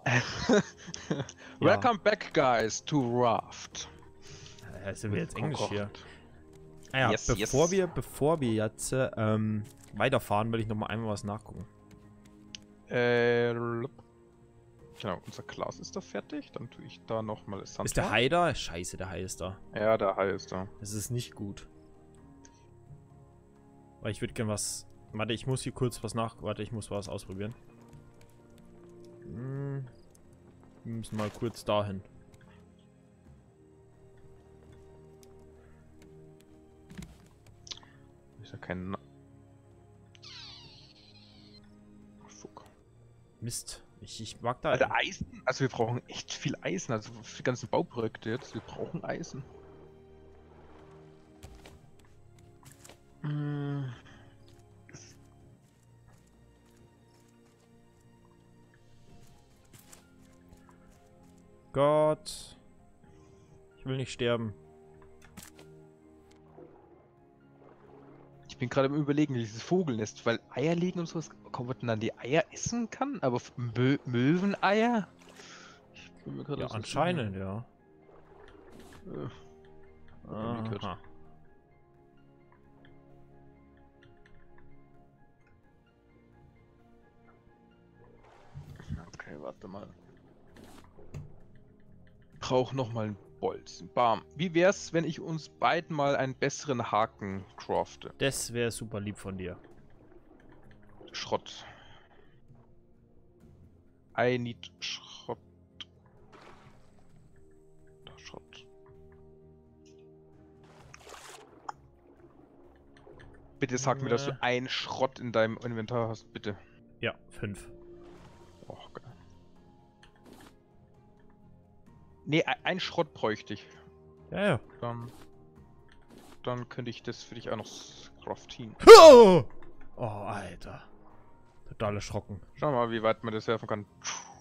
Welcome back, guys, to Raft. Sind wir jetzt Englisch hier? Ah ja, yes, bevor wir jetzt weiterfahren, will ich noch mal einmal was nachgucken. Genau, unser Glas ist da fertig. Dann tue ich da nochmal Sand. Ist der Hai da? Scheiße, der Hai ist da. Ja, der Hai ist da. Das ist nicht gut. Weil ich würde gern was... Warte, ich muss hier kurz was Warte, ich muss was ausprobieren. Wir müssen mal kurz dahin. Ist ja kein... Fuck. Mist. Ich mag da... Alter, Eisen? Also wir brauchen echt viel Eisen. Also für die ganzen Bauprojekte jetzt. Wir brauchen Eisen. Gott. Ich will nicht sterben. Ich bin gerade im Überlegen, dieses Vogelnest, weil Eier legen und sowas, ob man dann die Eier essen kann, aber Möweneier? Ich bin mir gerade Ja, anscheinend, ja. Aha. Okay, warte mal. Brauch noch mal einen Bolzen. Bam. Wie wär's, wenn ich uns beiden mal einen besseren Haken crafte? Das wäre super lieb von dir. Schrott. I need Schrott. Da, Schrott. Bitte sag mir, dass du einen Schrott in deinem Inventar hast, bitte. Ja, 5. Oh, geil. Nee, ein Schrott bräuchte ich. Ja, ja. Dann könnte ich das für dich auch noch craften. Oh, Alter. Total erschrocken. Schau mal, wie weit man das werfen kann.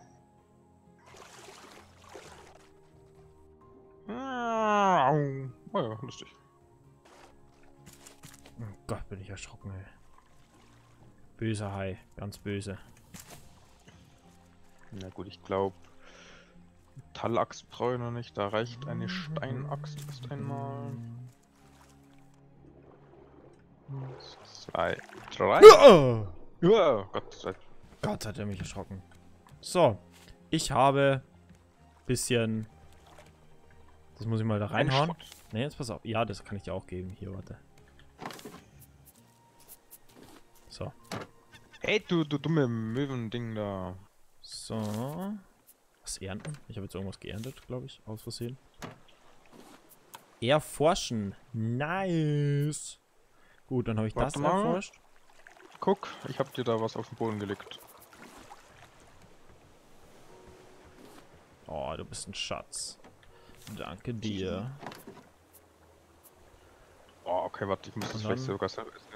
Oh ja, lustig. Oh Gott, bin ich erschrocken, ey. Böser Hai, ganz böse. Na gut, ich glaube, Metallachs brauche ich noch nicht. Da reicht eine Steinaxt erst einmal. 2, 3. Ja, Gott sei Dank. Gott, hat er mich erschrocken. So, ich habe bisschen... Das muss ich mal da reinhauen. Ne, jetzt pass auf. Ja, das kann ich dir auch geben. Hier, warte. So. Ey, du dumme Möwen-Ding da. So. Was ernten? Ich habe jetzt irgendwas geerntet, glaube ich, aus Versehen. Erforschen. Nice. Gut, dann habe ich das erforscht. Guck, ich habe dir da was auf den Boden gelegt. Oh, du bist ein Schatz. Danke dir. Oh, okay, warte, ich muss das vielleicht sogar selber essen.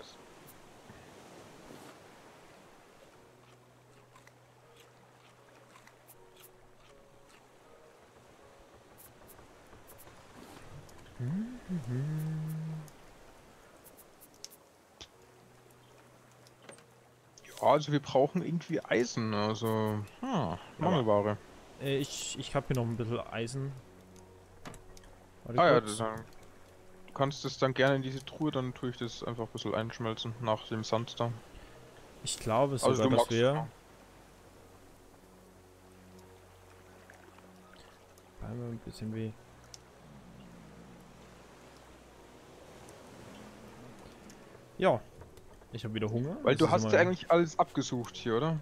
Ja, also wir brauchen irgendwie Eisen, also Mangelware. Ich habe hier noch ein bisschen Eisen. Warte Ja, kurz. du kannst es dann gerne in diese Truhe, dann tue ich das einfach ein bisschen einschmelzen nach dem Sand da. Ich glaube sogar, Also dass wir... Einmal ein bisschen weh. Ja. Ich habe wieder Hunger. Weil du hast ja eigentlich alles abgesucht hier, oder?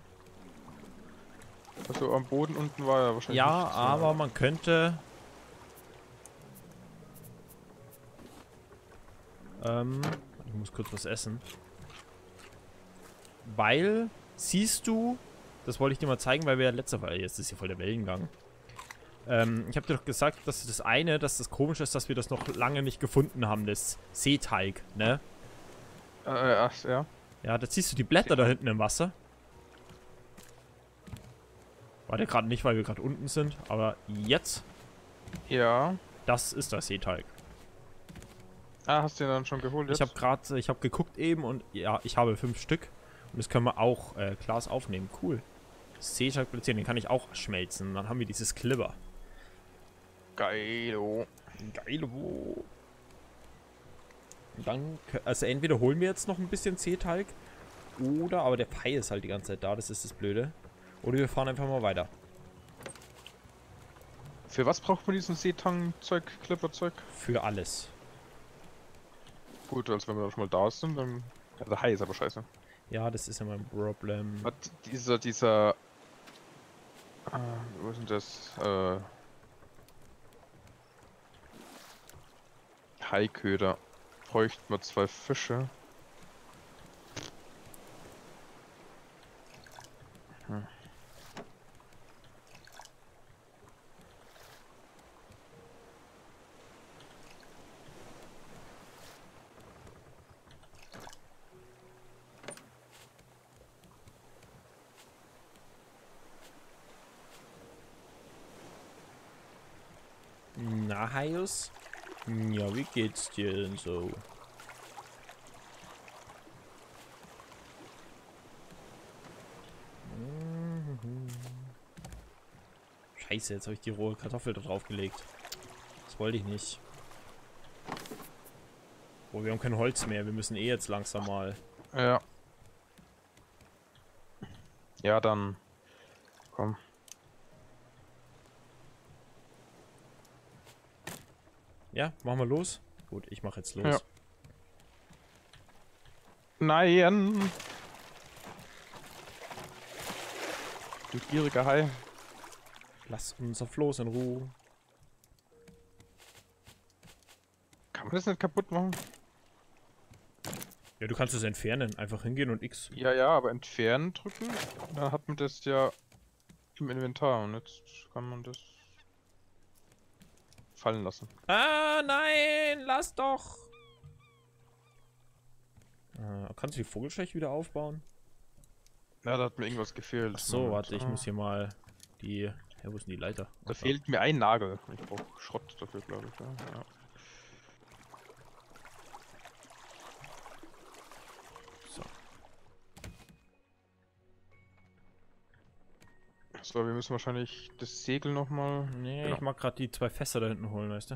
Also am Boden unten war ja wahrscheinlich ja, nichts, aber man könnte... ich muss kurz was essen. Weil, siehst du, das wollte ich dir mal zeigen, weil wir ja letzte Woche, jetzt ist hier voll der Wellengang. Ich habe dir doch gesagt, dass das komisch ist, dass wir das noch lange nicht gefunden haben, das Seeteig, ne? ja. Ja, da siehst du die Blätter da hinten im Wasser. War der gerade nicht, weil wir gerade unten sind, aber jetzt. Ja. Das ist der Seeteig. Ah, hast du den dann schon geholt jetzt? Ich habe geguckt eben und ja, ich habe 5 Stück. Und das können wir auch Glas aufnehmen. Cool. Seeschalk platzieren. Den kann ich auch schmelzen. Dann haben wir dieses Klipper. Geilo. Geilo. Dann, also entweder holen wir jetzt noch ein bisschen Seetalg oder, aber der Pfeil ist halt die ganze Zeit da, das ist das Blöde. Oder wir fahren einfach mal weiter. Für was braucht man diesen Seetang-Zeug, Clipper-Zeug? Für alles. Gut, also wenn wir schon mal da sind, dann... Ja, der Hai ist aber scheiße. Ja, das ist ja mein Problem. Hat dieser... wo ist denn das? Haiköder. Bräuchten wir 2 Fische. Hm. Na, Haius? Ja, wie geht's dir denn so? Scheiße, jetzt habe ich die rohe Kartoffel da drauf gelegt. Das wollte ich nicht. Oh, wir haben kein Holz mehr. Wir müssen eh jetzt langsam mal. Ja. Ja, dann... Komm. Ja, machen wir los? Gut, ich mache jetzt los. Ja. Nein! Du gieriger Hai. Lass unser Floß in Ruhe. Kann man das nicht kaputt machen? Ja, du kannst es entfernen. Einfach hingehen und X. Ja, ja, aber entfernen drücken. Dann hat man das ja im Inventar und jetzt kann man das fallen lassen. Ah, nein! Lass doch! Kannst du die Vogelscheuche wieder aufbauen? Ja, da hat mir irgendwas gefehlt. Ach so, warte, ich muss hier mal die... Ja, wo ist denn die Leiter? Da fehlt mir ein Nagel. Ich brauche Schrott dafür, glaube ich. Ja. So. So, wir müssen wahrscheinlich das Segel nochmal... Nee, Genau. ich mag gerade die 2 Fässer da hinten holen, weißt du?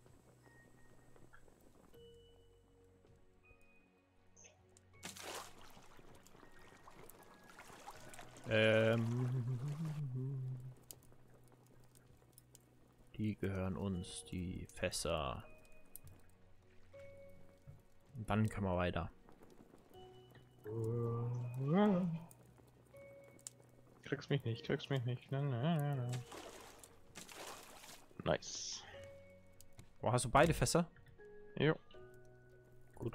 Die gehören uns, die Fässer. Und dann können wir weiter. Kriegst mich nicht, kriegst mich nicht. Na. Nice. Oh, hast du beide Fässer? Jo. Gut.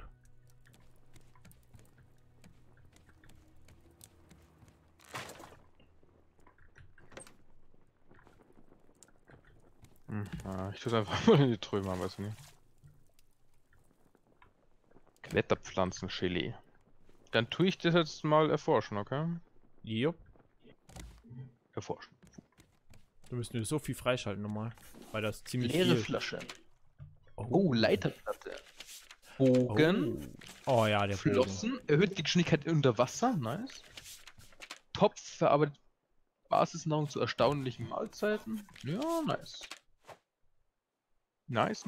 Ich tue es einfach mal in die Trümmer, weiß ich nicht. Kletterpflanzen-Gelee. Dann tue ich das jetzt mal erforschen, okay? Jupp. Erforschen. Du müsst nur so viel freischalten nochmal. Weil das ziemlich Leere viel... Flasche. Oh, Oh, Leiterplatte. Bogen. Oh ja, der Bogen. Flossen. Erhöht die Geschwindigkeit unter Wasser. Nice. Topf verarbeitet Basisnahrung zu erstaunlichen Mahlzeiten. Ja, nice. Nice.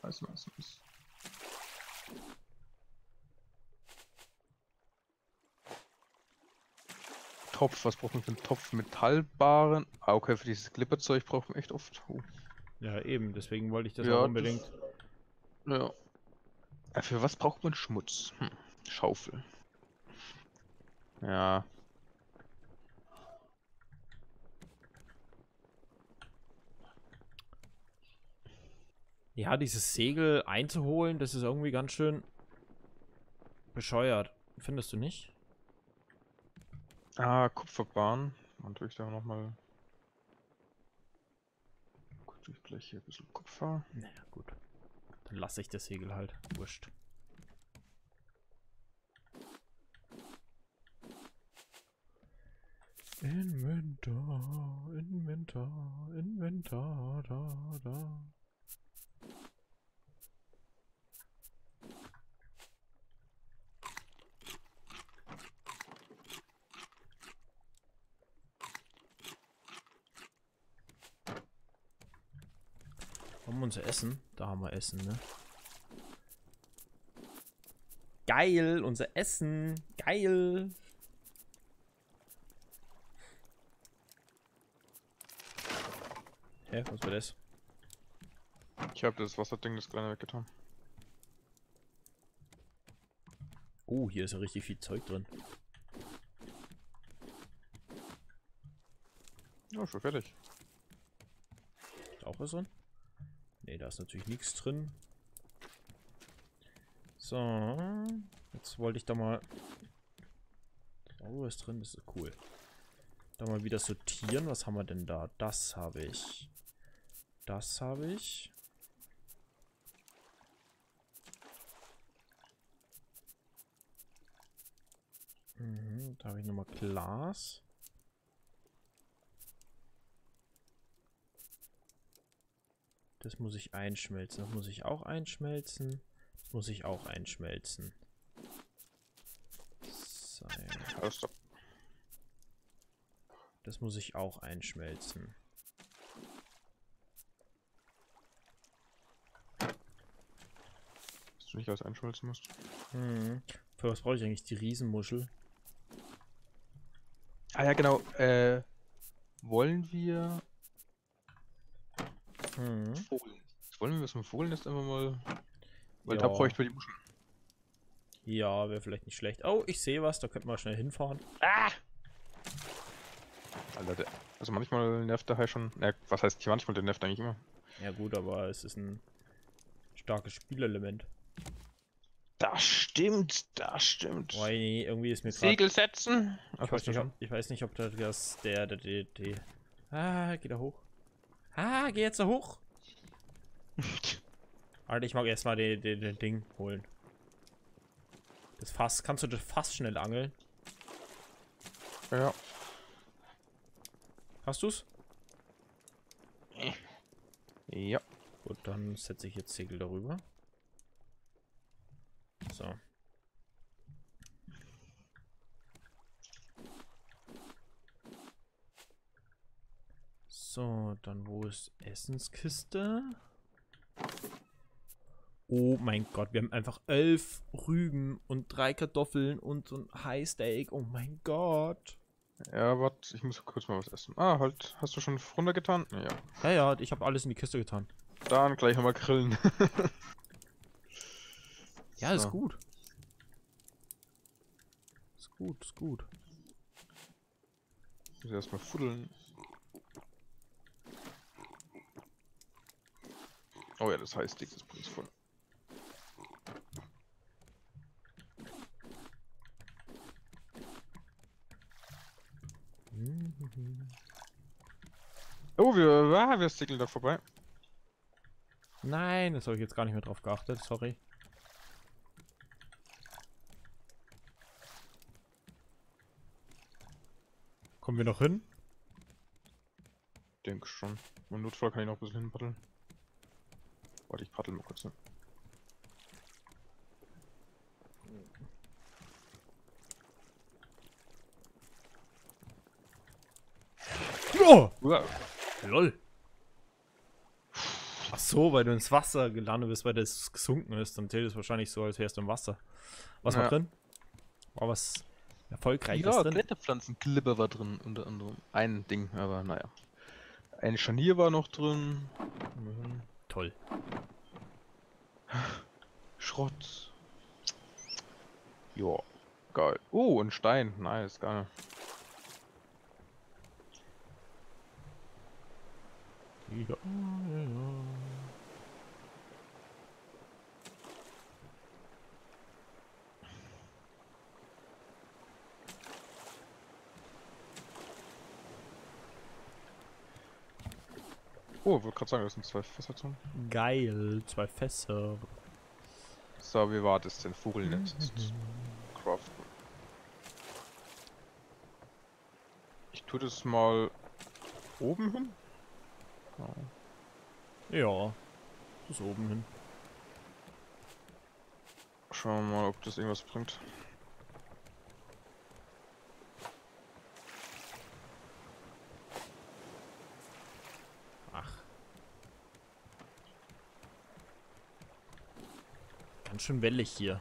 Topf, was braucht man für einen Topf? Metallbaren. Ah, okay, für dieses Glipperzeug braucht man echt oft. Ja, eben. Deswegen wollte ich das Ja, auch unbedingt. Ja. Für was braucht man Schmutz? Schaufel. Ja. Ja, dieses Segel einzuholen, das ist irgendwie ganz schön bescheuert. Findest du nicht? Ah, Kupferbahn. Und durch da nochmal. Gut, ich gleich hier ein bisschen Kupfer. Naja, gut. Dann lasse ich das Segel halt. Wurscht. Inventar, da. Haben wir unser Essen? Da haben wir Essen, ne? Geil, unser Essen. Geil. Hä, was war das? Ich habe das Wasserding, das kleine, weggetan. Oh, hier ist ja richtig viel Zeug drin. Ja, schon fertig. Ist auch was drin? Ne, da ist natürlich nichts drin. So. Jetzt wollte ich da mal... Oh, was drin? Das ist cool. Da mal wieder sortieren. Was haben wir denn da? Das habe ich. Das habe ich. Da habe ich nochmal Glas. Das muss ich einschmelzen. Das muss ich auch einschmelzen. Das muss ich auch einschmelzen. Seil. Oh, stopp. Das muss ich auch einschmelzen. Dass du nicht alles einschmelzen musst. Für was brauche ich eigentlich die Riesenmuschel? Ah ja, genau. Wollen wir Fohlen? Wollen wir das mit Fohlen jetzt einfach mal... Weil da Ja. bräuchten wir die Muscheln. Ja, wäre vielleicht nicht schlecht. Oh, ich sehe was. Da könnten wir schnell hinfahren. Ah! Alter, also manchmal nervt der Hai schon... was heißt nicht manchmal, der nervt eigentlich immer. Ja gut, aber es ist ein starkes Spielelement. Das stimmt, das stimmt. Oh, nee, irgendwie ist mir gerade... Segel setzen. Ich weiß nicht, ob das der... Ah, geh da hoch. Ah, geh jetzt da hoch. Alter, ich mag erstmal den Ding holen. Das Fass. Kannst du das Fass schnell angeln? Ja. Hast du's? Ja. Gut, dann setze ich jetzt Segel darüber. So. So, dann wo ist Essenskiste? Oh mein Gott, wir haben einfach 11 Rüben und 3 Kartoffeln und so ein Highsteak. Oh mein Gott. Ja, warte, ich muss kurz mal was essen. Ah, halt, hast du schon runtergetan? Ja. Ja, ja, ich habe alles in die Kiste getan. Dann gleich nochmal grillen. Ja, So. ist gut. Ist gut, ist gut. Ich muss erstmal fuddeln. Oh ja, das heißt, das bringt voll. Oh, wir stickeln da vorbei. Nein, das habe ich jetzt gar nicht mehr drauf geachtet, sorry. Kommen wir noch hin? Denk schon. Im Notfall kann ich noch ein bisschen hinpaddeln. Warte, ich paddel mal kurz. Ne? Oh! Wow. Lol. Ach so, weil du ins Wasser gelandet bist, weil das gesunken ist. Dann zählt es wahrscheinlich so, als wärst du im Wasser. Was war Ja. drin? War was Erfolgreiches Ja, drin? Kletterpflanzenklipper war drin, unter anderem. Ein Ding, aber naja. Ein Scharnier war noch drin. Toll. Schrott. Ja, geil. Oh, ein Stein. Nice, geil. Ja, ja. Oh, ich wollte gerade sagen, das sind 2 Fässer drin. Geil, 2 Fässer. So, wie war das denn? Vogelnest. Craften. Ich tue das mal oben hin. Ja, bis oben hin. Schauen wir mal, ob das irgendwas bringt. Ach. Ganz schön wellig hier.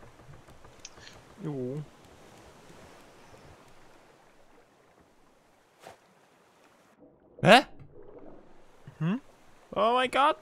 Jo. Hä? Hm? Oh mein Gott.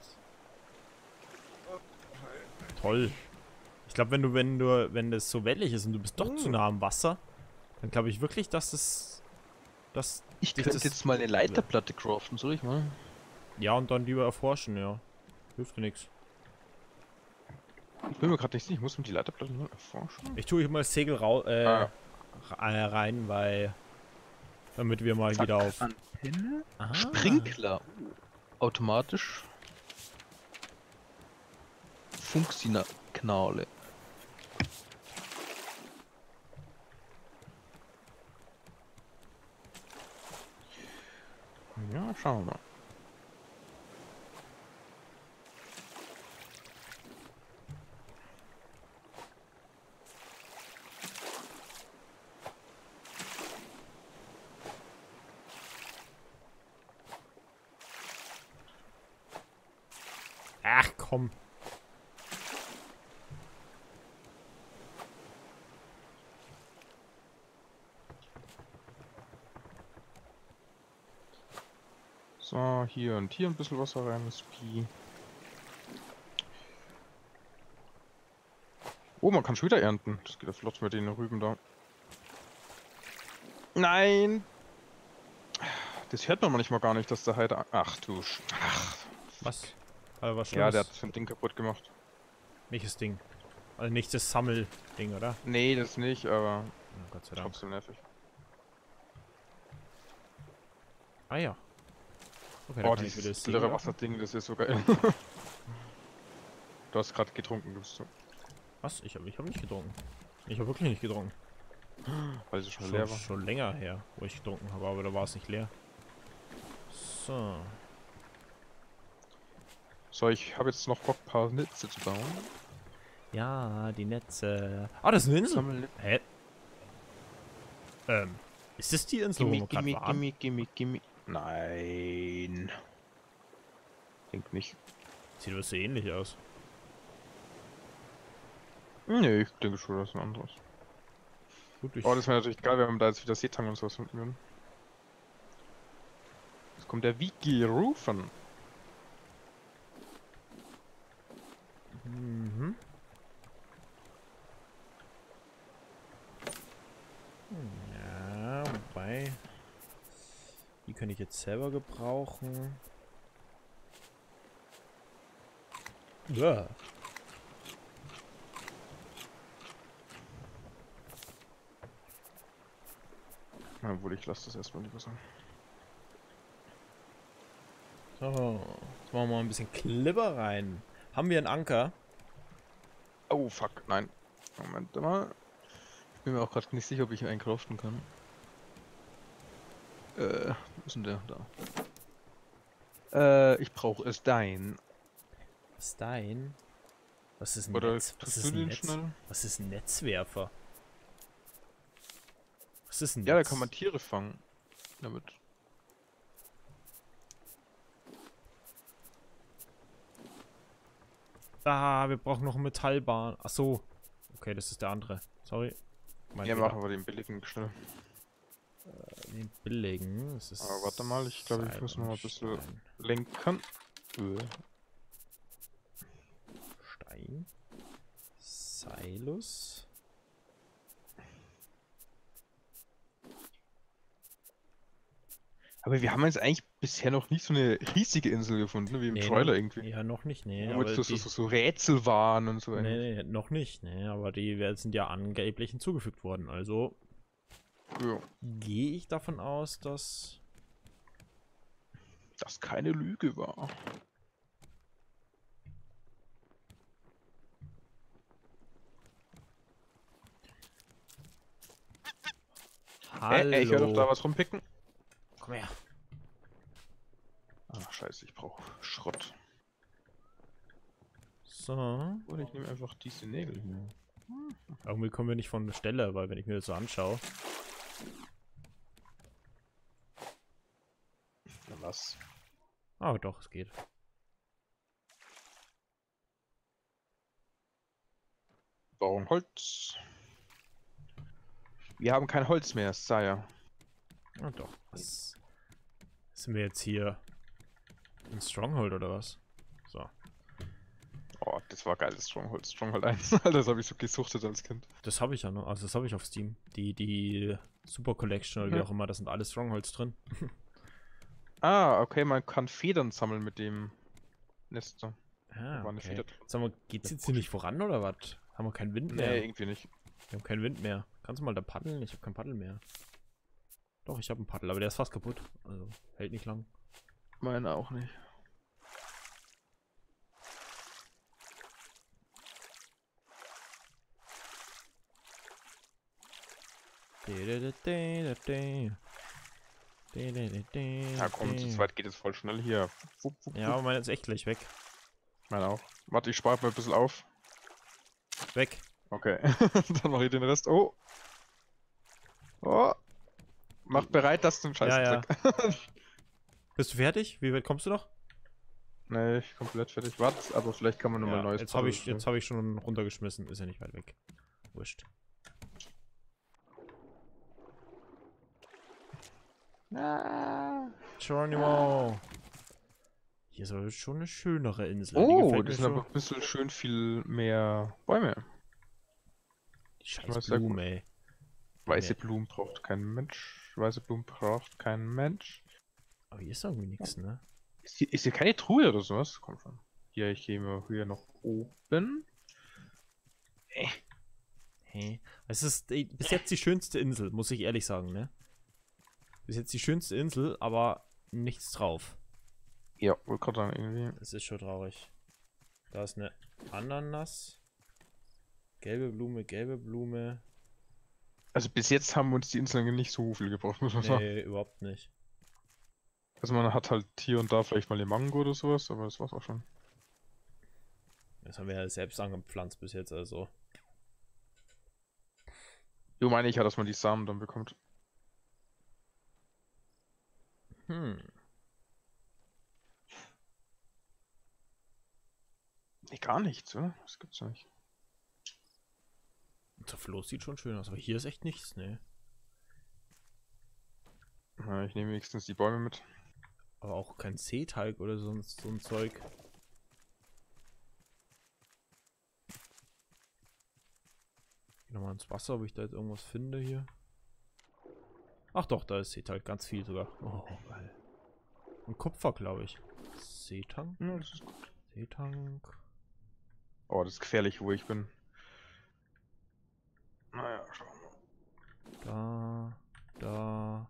Toll. Ich glaube, wenn das so wellig ist und du bist doch zu nah am Wasser, dann glaube ich wirklich, dass Ich dich könnte das- jetzt mal eine Leiterplatte craften, soll ich mal? ja, und dann lieber erforschen, ja. Hilft dir nichts. Ich bin mir gerade nicht sicher, ich muss mir die Leiterplatte mal erforschen. Ich tue hier mal das Segel rein, weil damit wir mal wieder auf Antenne? Ah. Sprinkler. Automatisch. Funksignale. Ja, schauen wir mal. Ach komm. So, hier und hier ein bisschen Wasser rein, das Pi. Oh, man kann schon wieder ernten. Das geht ja flott mit den Rüben da. Nein! Das hört man manchmal gar nicht, dass der halt... Ach du Ach. Was? Also was Ja, Schlimmes? der hat so ein Ding kaputt gemacht. Welches Ding? Also nicht das Sammelding, oder? Nee, das nicht, aber Oh, Gott sei Dank. trotzdem nervig. Ah ja. Okay, Oh, kann ich wieder dieses das blöde Segel Wasserding, das ist so geil. Du hast gerade getrunken, gibst du. Was? Ich hab nicht getrunken. Ich habe wirklich nicht getrunken. Weil es schon leer war. Schon länger her, wo ich getrunken habe, aber da war es nicht leer. So. So, ich habe jetzt noch Bock, ein paar Netze zu bauen. Ja, die Netze. Ah, das ist eine Insel. Sammeln. Hä? Ist das die Insel, wo wir gerade waren? Gimme. Nein. Denk nicht. Sieht aber so ähnlich aus. Nee, ich denke schon, das ist ein anderes. Gut, ich Oh, das wäre natürlich geil, wenn wir da jetzt wieder Seetang und sowas finden würden. Jetzt kommt der Wiki rufen. Mhm. Ja, wobei. Die könnte ich jetzt selber gebrauchen. Ja. Na wohl, ich lasse das erstmal lieber sein. So, jetzt machen wir mal ein bisschen Klipper rein. Haben wir einen Anker? Oh, fuck, nein. Moment mal. Ich bin mir auch gerade nicht sicher, ob ich einen craften kann. Wo ist denn der? Da. Ich brauche es dein. Stein? Was ist ein Oder Netz? Was tust ist du ein den Netz? schnell? Was ist ein Netzwerfer? Was ist ein Ja, da Netz? kann man Tiere fangen. Damit. Ah, wir brauchen noch eine Metallbahn. Ach so. Okay, das ist der andere. Sorry. Mein Ja, Fehler. machen wir den billigen schnell. Den billigen. Das ist Aber warte mal, ich glaube, ich Seil muss noch und mal ein bisschen Stein. lenken. Stein. Silus. Aber wir haben jetzt eigentlich bisher noch nicht so eine riesige Insel gefunden, ne, wie im Trailer irgendwie. Ja, noch nicht, nee. Wo Aber jetzt die, so Rätsel waren und so eigentlich. nee, noch nicht, nee. Aber die sind ja angeblich hinzugefügt worden. Also Ja, gehe ich davon aus, dass... das keine Lüge war. Hallo. Ich höre doch da was rumpicken. Komm her. Ach, scheiße, ich brauche Schrott. So. Oder ich nehme einfach diese Nägel hier. Irgendwie kommen wir nicht von der Stelle, weil wenn ich mir das so anschaue. Na was? Ah, doch, es geht. Brauchen Holz. Wir haben kein Holz mehr, Sire. Ah, doch. Was sind wir jetzt hier? Ein Stronghold oder was? So. Oh, das war geiles Stronghold. Stronghold 1. Das habe ich so gesuchtet als Kind. Das habe ich ja noch. Also das habe ich auf Steam. Die Super Collection oder wie auch immer, da sind alle Strongholds drin. Ah, okay, man kann Federn sammeln mit dem Nester. Ah, War eine okay. Feder drin. Sag mal, geht's jetzt hier nicht voran oder was? Haben wir keinen Wind mehr? Nee, irgendwie nicht. Wir haben keinen Wind mehr. Kannst du mal da paddeln? Ich habe kein Paddel mehr. Doch, ich habe ein Paddel, aber der ist fast kaputt. Also, hält nicht lang. Meine auch nicht. Ja komm, zu zweit geht es voll schnell hier. Ja, aber meine ist echt gleich weg. Meine auch. Warte, ich spare mal ein bisschen auf. Weg. Okay, dann mache ich den Rest. Oh! Oh! Mach bereit, dass du einen Scheiß Ja, ja. Dreck. Bist du fertig? Wie weit kommst du noch? Nee, ich komplett fertig. Warte, aber vielleicht kann man nochmal Ja, neues jetzt habe Paddel ich, hab ich schon runtergeschmissen. Ist ja nicht weit weg. Wurscht. Ah. Geronimo. Hier ist aber schon eine schönere Insel. Die Oh, gefällt mir das sind schon. aber ein bisschen schön viel mehr Bäume. Die scheiß Das ist sehr Blumen, ey. Weiße Blumen braucht kein Mensch. Weiße Blumen braucht kein Mensch. Aber hier ist irgendwie nichts, ne? Ist hier keine Truhe oder sowas? Komm schon. Hier, ich gehe mal hier noch oben. Hey. Es ist bis jetzt die schönste Insel, muss ich ehrlich sagen, ne? Bis jetzt die schönste Insel, aber nichts drauf. Ja, wollte gerade sagen, irgendwie. Das ist schon traurig. Da ist eine Ananas. Gelbe Blume, gelbe Blume. Also bis jetzt haben uns die Inseln nicht so viel gebraucht, muss man sagen. Nee, überhaupt nicht. Also man hat halt hier und da vielleicht mal eine Mango oder sowas, aber das war's auch schon. Das haben wir ja selbst angepflanzt bis jetzt, also. Jo, meine ich ja, dass man die Samen dann bekommt. Hm. Nee, gar nichts, oder? Das gibt's ja nicht. Der Floß sieht schon schön aus, aber hier ist echt nichts, ne? Na, ich nehme wenigstens die Bäume mit. Aber auch kein Seeteig oder sonst so ein Zeug. Geh nochmal ins Wasser, ob ich da jetzt irgendwas finde hier. Ach doch, da ist Seeteig, ganz viel sogar. Oh, geil. Und Kupfer, glaube ich. Seetank? Ja, das ist gut. Seetank. Oh, das ist gefährlich, wo ich bin. Naja, schauen wir mal. Da.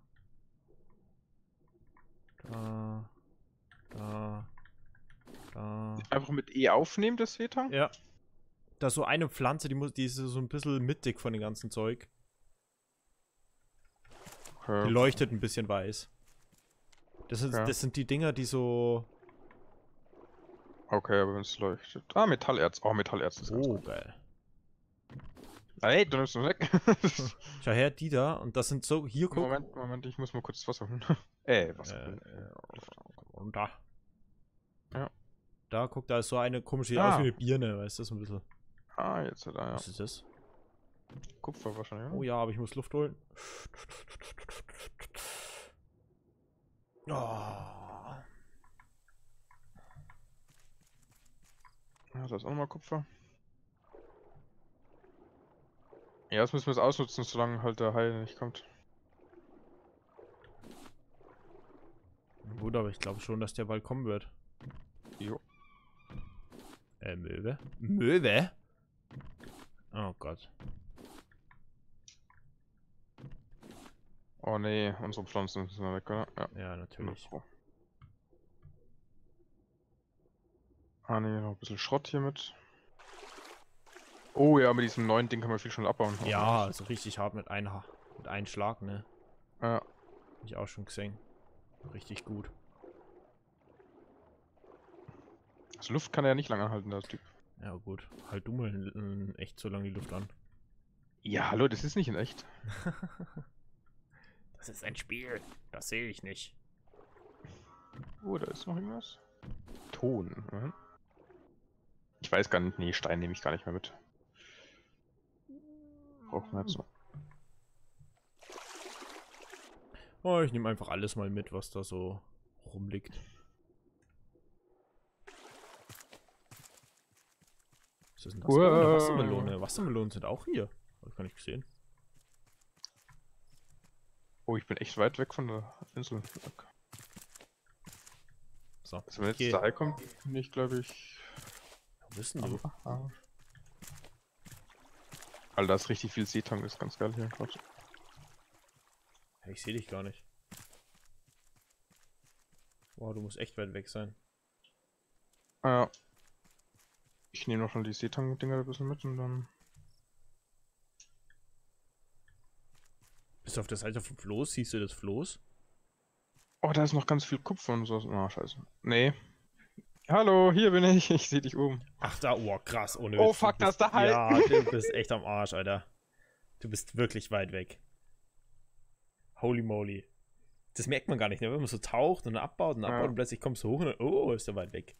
Einfach mit E aufnehmen, das Seetang? Ja. Da ist so eine Pflanze, die ist so ein bisschen mittig von dem ganzen Zeug. Okay. Die leuchtet ein bisschen weiß. Das Ja. sind die Dinger, die so... Okay, aber wenn es leuchtet. Ah, Metallerz. Oh, Metallerz ist ganz Oh, gut. geil. Ey, du nimmst es weg. Schau her, die da. Und das sind so... Hier, guck. Moment, ich muss mal kurz das Wasser holen. Wasser. Und da. Ja. Da, guck, da ist so eine komische... Sieht Ah. aus wie eine Birne, weißt du, so ein bisschen. Ah, jetzt da, ja. Was ist das? Kupfer wahrscheinlich, Oh oder? ja, aber ich muss Luft holen. Oh. Ja, da ist auch nochmal Kupfer. Ja, das müssen wir jetzt ausnutzen, solange halt der Hai nicht kommt. Gut, aber ich glaube schon, dass der bald kommen wird. Jo. Möwe? Möwe? Oh Gott. Oh nee, unsere Pflanzen sind weg, oder? Ja. Ja, natürlich. Ah nee, noch ein bisschen Schrott hier mit. Oh ja, mit diesem neuen Ding kann man viel schnell abbauen. Ja, also richtig hart mit einem Schlag, ne? Ja. Hab ich auch schon gesehen. Richtig gut. Also Luft kann er ja nicht lange anhalten, der Typ. Ja, gut. Halt du mal echt so lange die Luft an. Ja, hallo, das ist nicht in echt. Das ist ein Spiel. Das sehe ich nicht. Oh, da ist noch irgendwas. Ton. Mhm. Ich weiß gar nicht, nee, Stein nehme ich gar nicht mehr mit. brauchen wir jetzt noch. Oh, ich nehme einfach alles mal mit, was da so rumliegt. Was ist denn das? Oh, eine Wassermelone. Wassermelonen sind auch hier. Hab ich gar nicht gesehen. Oh, ich bin echt weit weg von der Insel. So, Also wenn jetzt da kommt, bin ich glaube ich... Wo bist denn du? Alter, da ist richtig viel Seetang, ist ganz geil hier gerade. Ich sehe dich gar nicht. Wow, du musst echt weit weg sein. Ah ja. Ich nehme noch schon die Seetang-Dinger ein bisschen mit und dann... Bist du auf der Seite vom Floß? Siehst du das Floß? Oh, da ist noch ganz viel Kupfer und so. Ah, scheiße. Nee. Hallo, hier bin ich. Ich sehe dich oben. Ach da, oh krass, ohne Oh Witz, fuck, du das bist, da halt. Ja, du bist echt am Arsch, Alter. Du bist wirklich weit weg. Holy moly. Das merkt man gar nicht, ne? Wenn man so taucht und dann abbaut und plötzlich kommst du hoch und dann, oh, ist er weit weg.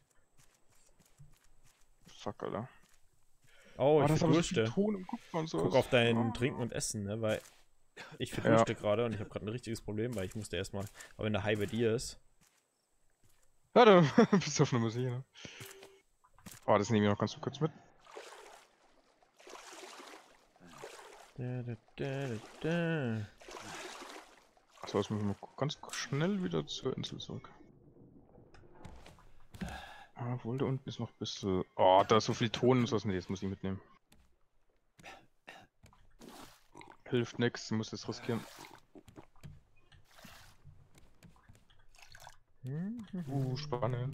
Fuck, Alter. Oh, ich das ist aber so verdurste. viel Ton im Kupfer und so. Guck auf dein Trinken und Essen, ne? Weil ich verdurste gerade und ich habe gerade ein richtiges Problem, weil ich musste erstmal, aber wenn der Hai bei dir ist. Warte, bist du auf einer Musik, ne? Oh, das nehme ich noch ganz kurz mit. Achso, jetzt müssen wir ganz schnell wieder zur Insel zurück. Obwohl, da unten ist noch ein bisschen... Oh, da ist so viel Ton und so. Nee, das muss ich mitnehmen. Hilft nix, du musst es riskieren. Spannend.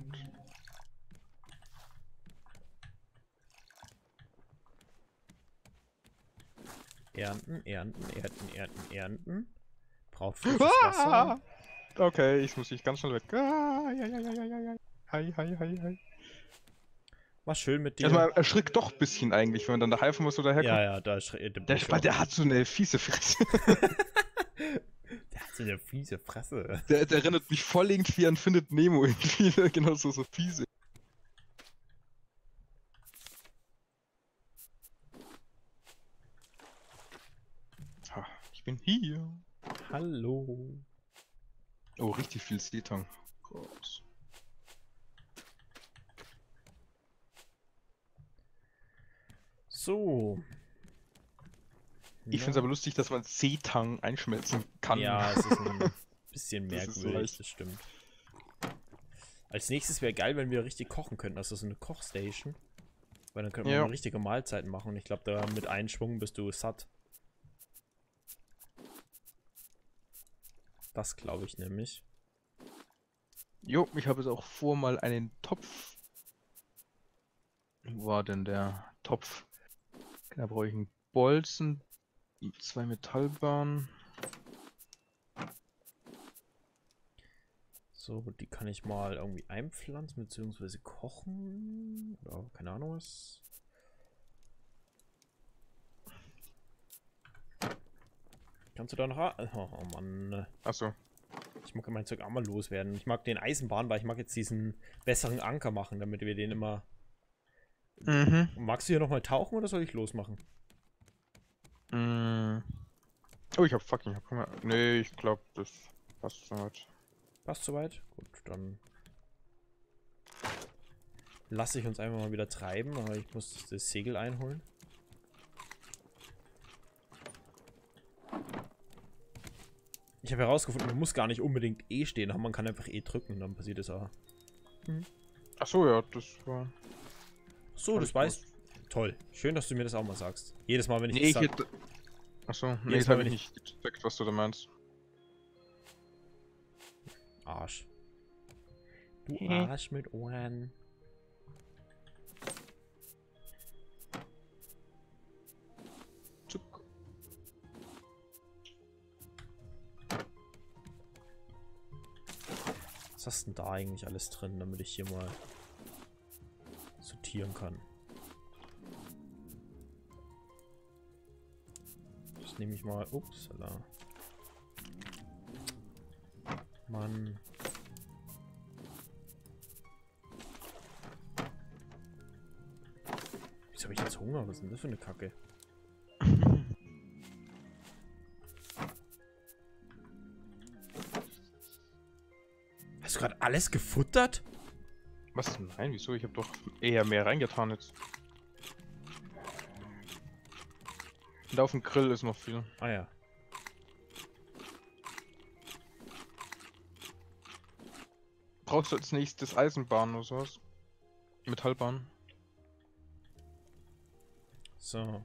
Ernten, ernten, ernten, ernten, ernten. Braucht frisches Wasser. Okay, ich muss dich ganz schnell weg. Ja. Hi. War schön mit dir. Erstmal erschrickt doch ein bisschen eigentlich, wenn man dann da helfen muss oder herkommt. Ja, da erschrickt Der hat so eine fiese Fresse. Der hat so eine fiese Fresse. Der erinnert mich voll irgendwie an Findet Nemo irgendwie. Genau so fiese. Ich bin hier. Hallo. Oh, richtig viel Seetang. Gott. So. Ich finde es aber lustig, dass man Seetang einschmelzen kann. Ja, es ist ein bisschen Das ist merkwürdig, so das stimmt. Als nächstes wäre geil, wenn wir richtig kochen könnten, also so eine Kochstation. Weil dann könnten wir mal richtige Mahlzeiten machen und ich glaube, da mit einem Schwung bist du satt. Das glaube ich nämlich. Jo, ich habe jetzt auch vor, mal einen Topf. Wo war denn der Topf? Da brauche ich einen Bolzen, 2 Metallbahnen. So, die kann ich mal irgendwie einpflanzen bzw. kochen. Ja, keine Ahnung was. Kannst du da noch... Oh Mann. Achso. Ich mag mein Zeug auch mal loswerden. Ich mag den Eisenbahn, weil ich mag jetzt diesen besseren Anker machen, damit wir den immer... Magst du hier nochmal tauchen oder soll ich losmachen? Oh, ich hab Hunger. Nee, ich glaube, das passt soweit. Passt soweit? Gut, dann lasse ich uns einfach mal wieder treiben, aber ich muss das Segel einholen. Ich habe herausgefunden, man muss gar nicht unbedingt E stehen haben, man kann einfach E drücken und dann passiert es auch. Achso, ja, das war... So, das weißt du. Toll. Schön, dass du mir das auch mal sagst. Jedes Mal, wenn ich das sag. Achso, nee, das habe ich nicht gecheckt, was du da meinst. Arsch. Du Arsch mit Ohren. Zuck. Was hast denn da eigentlich alles drin, damit ich hier mal sortieren kann? Das nehme ich mal. Upsala. Mann. Wieso habe ich jetzt Hunger? Was ist denn das für eine Kacke? Hast du gerade alles gefuttert? Was? Nein, wieso? Ich habe doch eher mehr reingetan jetzt. Und auf dem Grill ist noch viel. Ah ja. Brauchst du als nächstes Eisenbahn oder sowas? Metallbahn? So.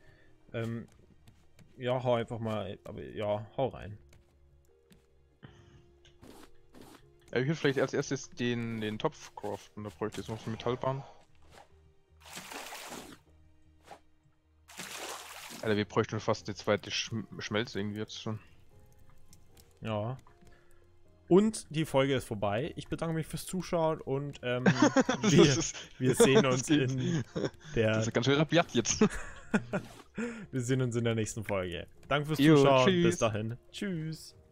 Ja, hau einfach mal. Aber ja, hau rein. Ja, ich würde vielleicht als erstes den Topf craften, da bräuchte ich jetzt noch eine Metallbahn. Alter, wir bräuchten fast eine zweite Schmelze irgendwie jetzt schon. Ja. Und die Folge ist vorbei. Ich bedanke mich fürs Zuschauen und wir sehen uns in der... Das ist ganz schön rabiat jetzt. Wir sehen uns in der nächsten Folge. Danke fürs Jo, Zuschauen. tschüss. Bis dahin. Tschüss.